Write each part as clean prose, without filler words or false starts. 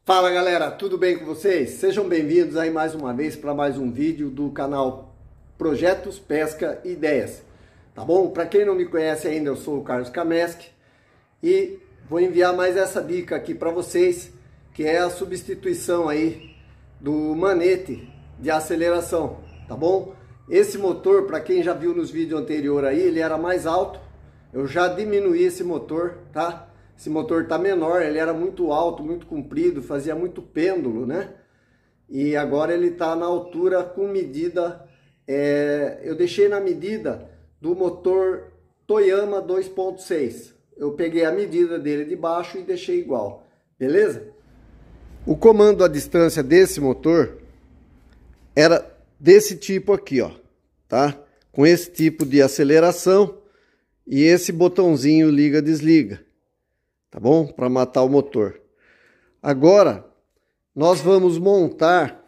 Fala galera, tudo bem com vocês? Sejam bem-vindos aí mais uma vez para mais um vídeo do canal Projetos Pesca e Ideias, tá bom? Para quem não me conhece ainda, eu sou o Carlos Kameski e vou enviar mais essa dica aqui para vocês, que é a substituição aí do manete de aceleração, tá bom? Esse motor, para quem já viu nos vídeos anteriores aí, ele era mais alto, eu já diminuí esse motor, tá? Esse motor tá menor, ele era muito alto, muito comprido, fazia muito pêndulo, né? E agora ele tá na altura com medida, eu deixei na medida do motor Toyama 2.6. Eu peguei a medida dele de baixo e deixei igual, beleza? O comando à distância desse motor era desse tipo aqui, ó, tá? Com esse tipo de aceleração e esse botãozinho liga-desliga, tá bom? Para matar o motor. Agora, nós vamos montar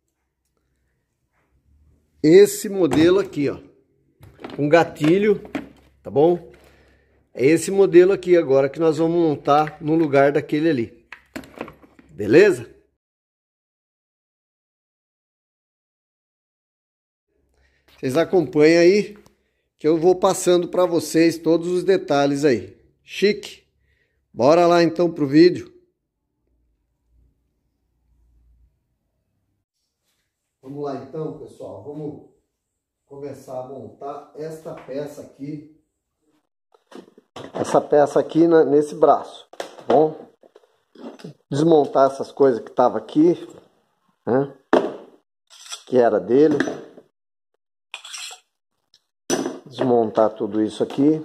esse modelo aqui, ó, com gatilho, tá bom? É esse modelo aqui agora que nós vamos montar no lugar daquele ali, beleza? Vocês acompanham aí que eu vou passando para vocês todos os detalhes aí. Chique? Bora lá então pro vídeo. Vamos lá então, pessoal. Vamos começar a montar esta peça aqui. Essa peça aqui nesse braço, tá bom? Desmontar essas coisas que tava aqui, né? Que era dele. Desmontar tudo isso aqui.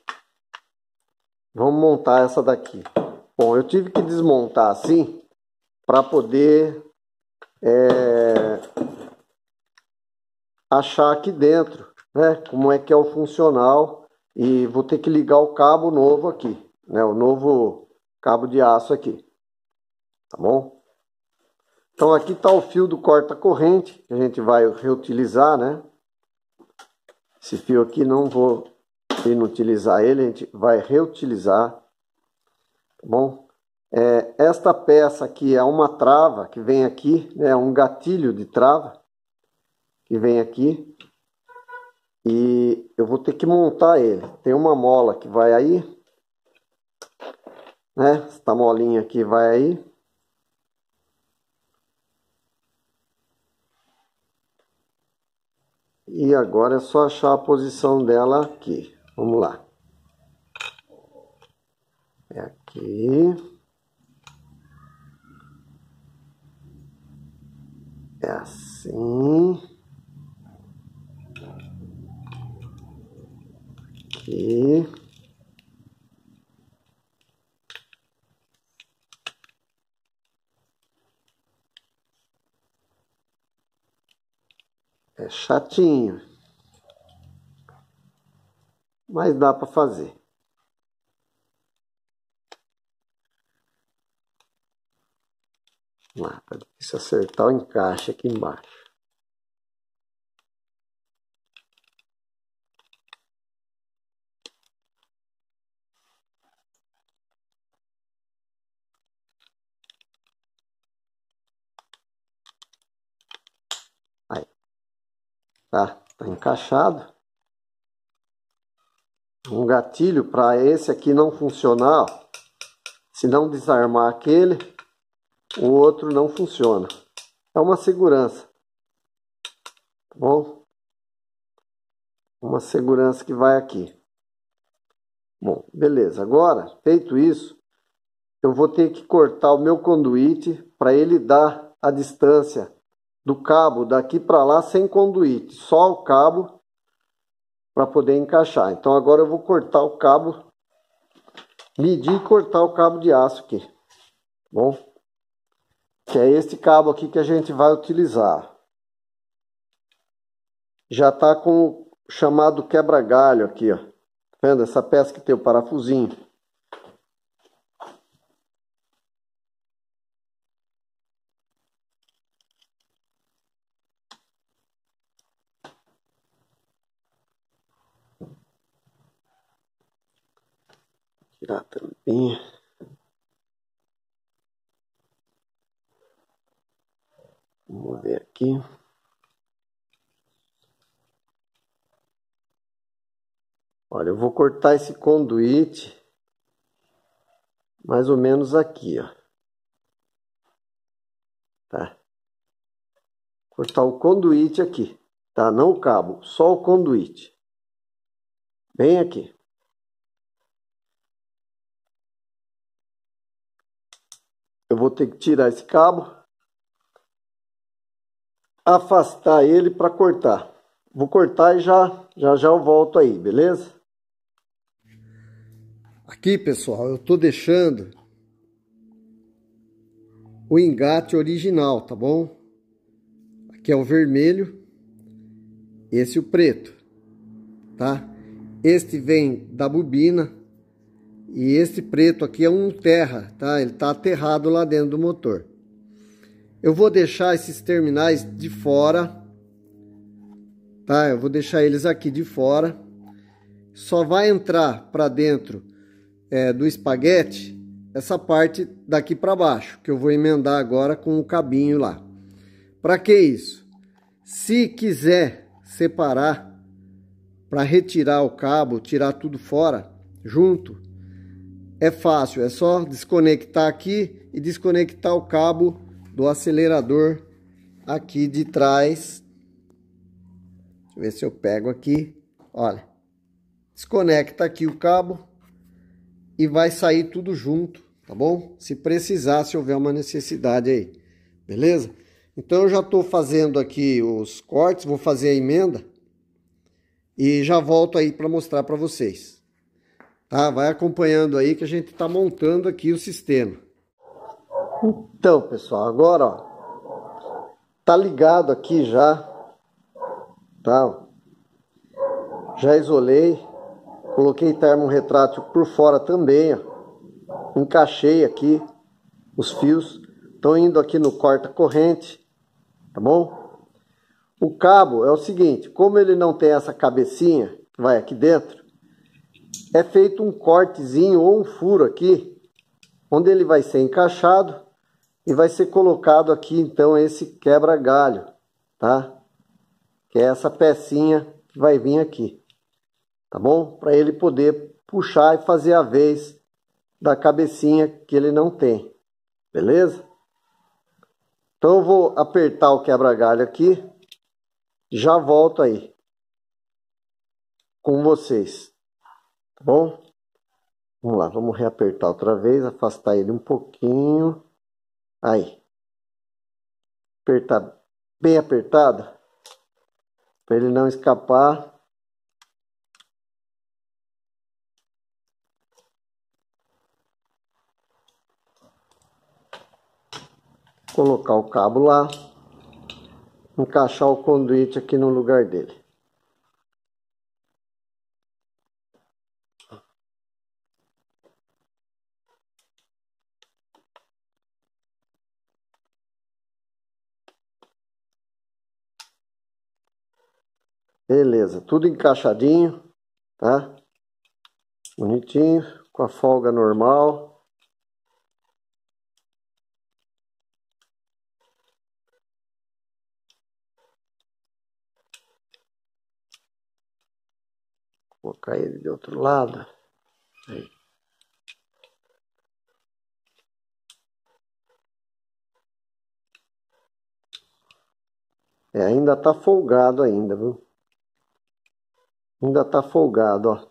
Vamos montar essa daqui. Bom, eu tive que desmontar assim para poder achar aqui dentro, né? Como é que é o funcional, e vou ter que ligar o cabo novo aqui, né? O novo cabo de aço aqui, tá bom? Então aqui tá o fio do corta-corrente que a gente vai reutilizar, né? Esse fio aqui não vou inutilizar ele, a gente vai reutilizar, tá bom? Esta peça aqui é uma trava que vem aqui, né? Um gatilho de trava que vem aqui. E eu vou ter que montar ele. Tem uma mola que vai aí, né? Esta molinha aqui vai aí. E agora é só achar a posição dela aqui. Vamos lá. É aqui. É assim. Aqui. É chatinho, mas dá para fazer. Vamos lá, tá difícil acertar o encaixe aqui embaixo. Aí, tá encaixado. Um gatilho para esse aqui não funcionar, ó. Se não desarmar aquele, o outro não funciona. É uma segurança, tá bom? Uma segurança que vai aqui. Bom, beleza. Agora, feito isso, eu vou ter que cortar o meu conduíte para ele dar a distância do cabo daqui para lá sem conduíte, só o cabo para poder encaixar. Então agora eu vou cortar o cabo, medir e cortar o cabo de aço aqui, tá bom? Que é este cabo aqui que a gente vai utilizar. Já está com o chamado quebra-galho aqui, ó. Tá vendo? Essa peça que tem o parafusinho. Tirar a tampinha. Vamos ver aqui. Olha, eu vou cortar esse conduíte mais ou menos aqui, ó. Tá? Cortar o conduíte aqui, tá? Não o cabo, só o conduíte. Bem aqui. Eu vou ter que tirar esse cabo, afastar ele para cortar. Vou cortar e já eu volto aí, beleza? Aqui, pessoal, eu tô deixando o engate original, tá bom? Aqui é o vermelho, esse o preto, tá? Este vem da bobina e este preto aqui é um terra, tá? Ele tá aterrado lá dentro do motor. Eu vou deixar esses terminais de fora, tá? Eu vou deixar eles aqui de fora. Só vai entrar para dentro do espaguete essa parte daqui para baixo, que eu vou emendar agora com o cabinho lá. Para que isso? Se quiser separar para retirar o cabo, tirar tudo fora junto, é fácil, é só desconectar aqui e desconectar o cabo do acelerador aqui de trás. Deixa eu ver se eu pego aqui. Olha, desconecta aqui o cabo e vai sair tudo junto, tá bom? Se precisar, se houver uma necessidade aí, beleza? Então eu já estou fazendo aqui os cortes, vou fazer a emenda e já volto aí para mostrar para vocês. Tá? Vai acompanhando aí que a gente está montando aqui o sistema. Então, pessoal, agora, ó, tá ligado aqui já, tá? Já isolei, coloquei termorretrátil por fora também, ó. Encaixei aqui os fios, estão indo aqui no corta-corrente, tá bom? O cabo é o seguinte, como ele não tem essa cabecinha que vai aqui dentro, é feito um cortezinho ou um furo aqui, onde ele vai ser encaixado e vai ser colocado aqui então esse quebra-galho, tá? Que é essa pecinha que vai vir aqui, tá bom? Para ele poder puxar e fazer a vez da cabecinha que ele não tem, beleza? Então eu vou apertar o quebra-galho aqui, já volto aí com vocês, tá bom? Vamos lá, vamos reapertar outra vez, afastar ele um pouquinho, aí. Apertar bem apertado, para ele não escapar. Colocar o cabo lá, encaixar o conduíte aqui no lugar dele. Beleza, tudo encaixadinho, tá? Bonitinho, com a folga normal. Vou colocar ele de outro lado. Aí. Ainda tá folgado ainda, viu? Ainda tá folgado, ó.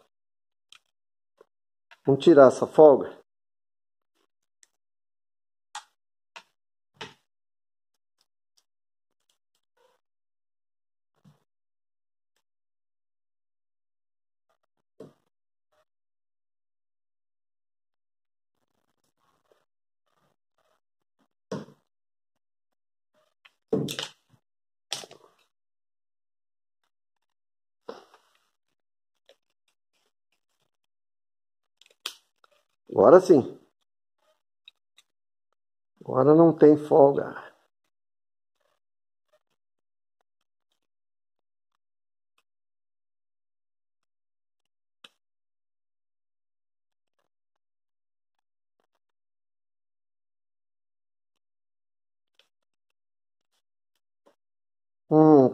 Vamos tirar essa folga. Agora sim. Agora não tem folga.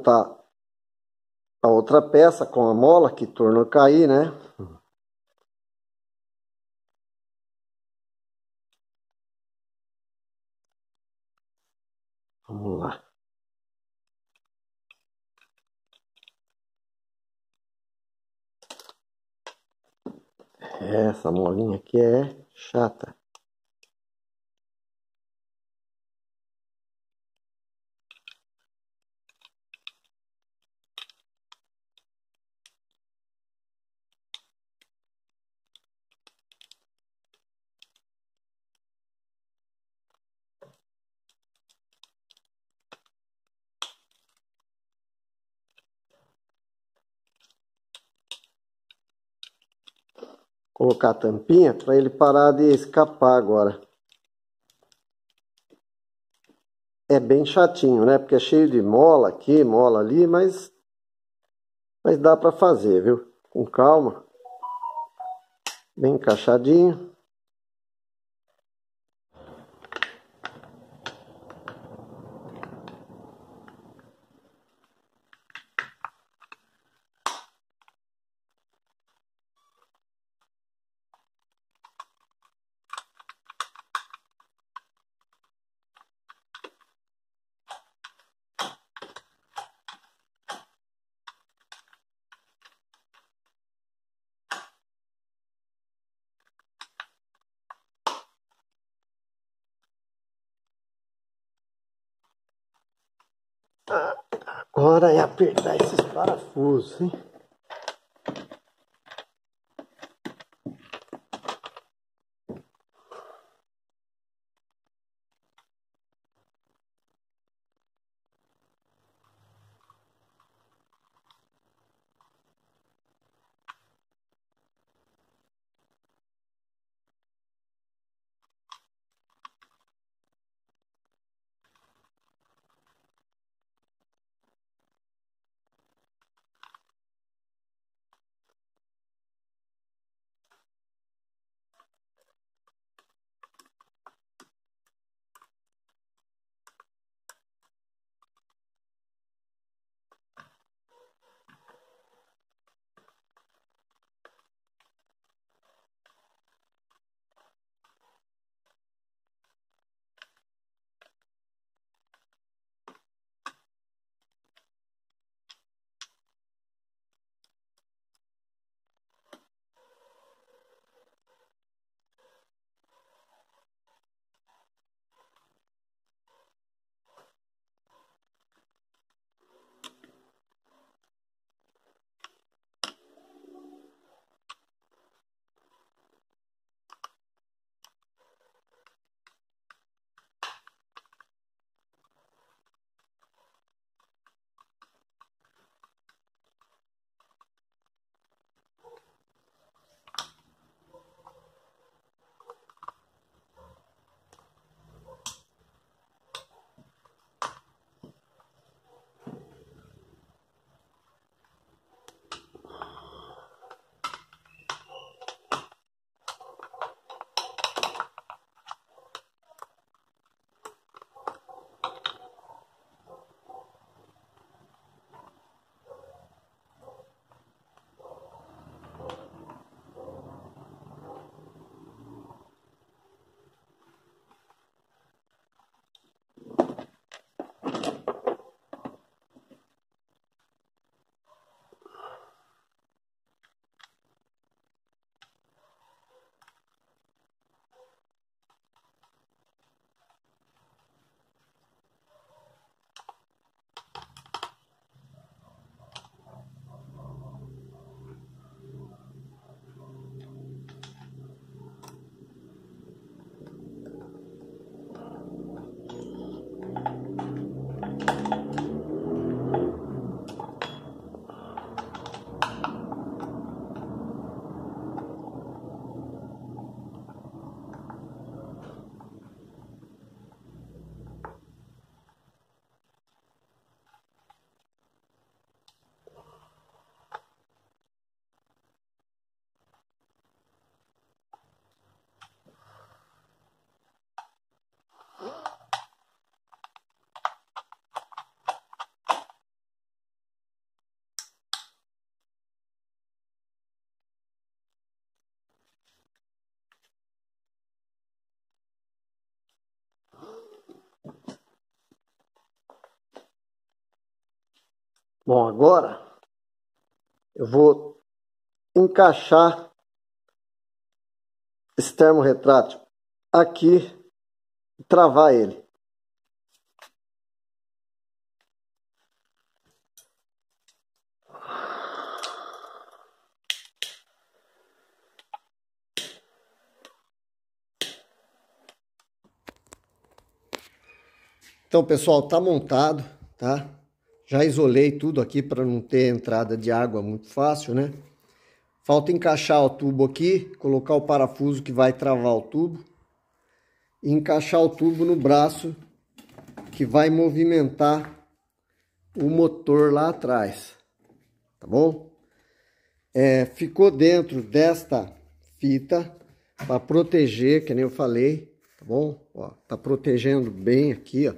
montar a outra peça com a mola que tornou a cair, né? Vamos lá. Essa molinha aqui é chata. Colocar a tampinha para ele parar de escapar agora. É bem chatinho, né? Porque é cheio de mola aqui, mola ali, mas dá para fazer, viu? Com calma. Bem encaixadinho. Agora é apertar esses parafusos, hein? Bom, agora eu vou encaixar esse termorretrátil aqui e travar ele. Então, pessoal, tá montado, tá? Já isolei tudo aqui para não ter entrada de água muito fácil, né? Falta encaixar o tubo aqui, colocar o parafuso que vai travar o tubo e encaixar o tubo no braço que vai movimentar o motor lá atrás, tá bom? Ficou dentro desta fita para proteger, que nem eu falei, tá bom? Ó, tá protegendo bem aqui, ó.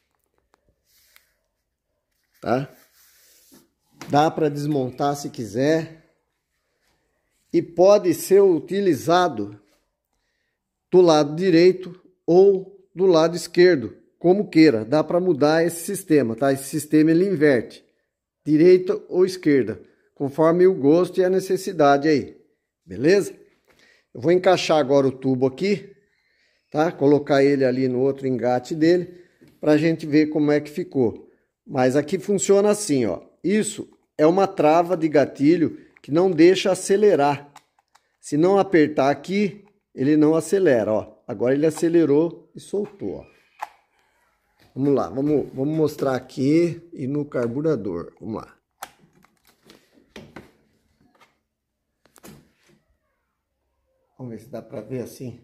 Tá? Dá para desmontar se quiser e pode ser utilizado do lado direito ou do lado esquerdo, como queira. Dá para mudar esse sistema, tá? Esse sistema ele inverte, direita ou esquerda, conforme o gosto e a necessidade aí, beleza? Eu vou encaixar agora o tubo aqui, tá? Colocar ele ali no outro engate dele, para a gente ver como é que ficou. Mas aqui funciona assim, ó. Isso é uma trava de gatilho que não deixa acelerar. Se não apertar aqui, ele não acelera, ó. Agora ele acelerou e soltou, ó. Vamos lá, vamos mostrar aqui e no carburador. Vamos lá. Vamos ver se dá para ver assim.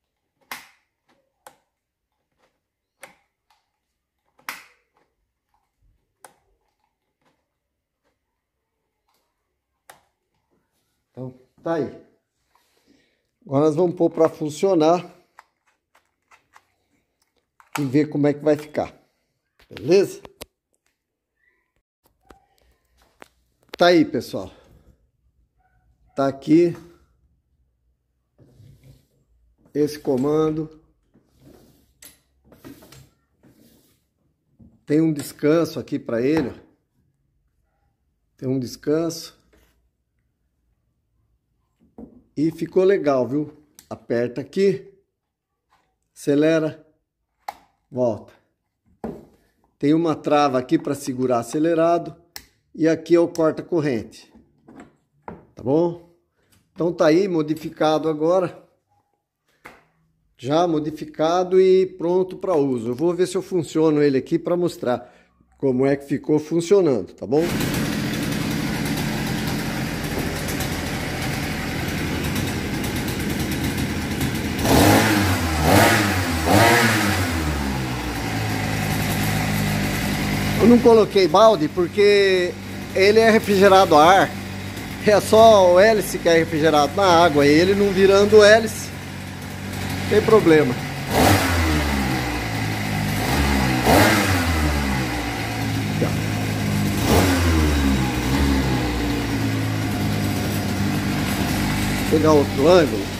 Então, tá aí. Agora nós vamos pôr para funcionar e ver como é que vai ficar. Beleza? Tá aí, pessoal. Tá aqui esse comando. Tem um descanso aqui para ele. Tem um descanso. E ficou legal, viu? Aperta aqui, acelera, volta. Tem uma trava aqui para segurar acelerado e aqui é o corta-corrente. Tá bom? Então tá aí, modificado agora. Já modificado e pronto para uso. Eu vou ver se eu funciono ele aqui para mostrar como é que ficou funcionando, tá bom? Eu não coloquei balde porque ele é refrigerado a ar. É só o hélice que é refrigerado na água. E ele não virando hélice, não tem problema. Vou pegar outro ângulo.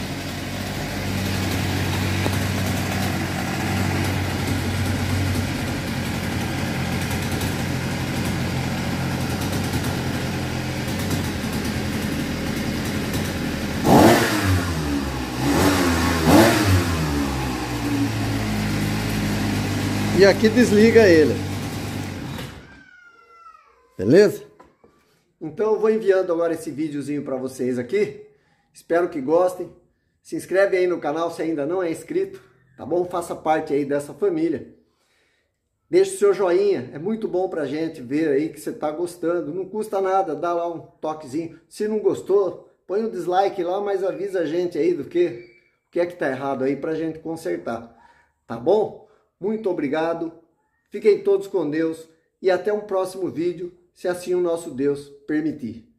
E aqui desliga ele. Beleza? Então eu vou enviando agora esse videozinho para vocês aqui. Espero que gostem. Se inscreve aí no canal se ainda não é inscrito, tá bom? Faça parte aí dessa família. Deixe o seu joinha, é muito bom pra gente ver aí que você tá gostando. Não custa nada, dá lá um toquezinho. Se não gostou, põe um dislike lá, mas avisa a gente aí do que é que tá errado aí pra gente consertar. Tá bom? Muito obrigado, fiquem todos com Deus e até um próximo vídeo, se assim o nosso Deus permitir.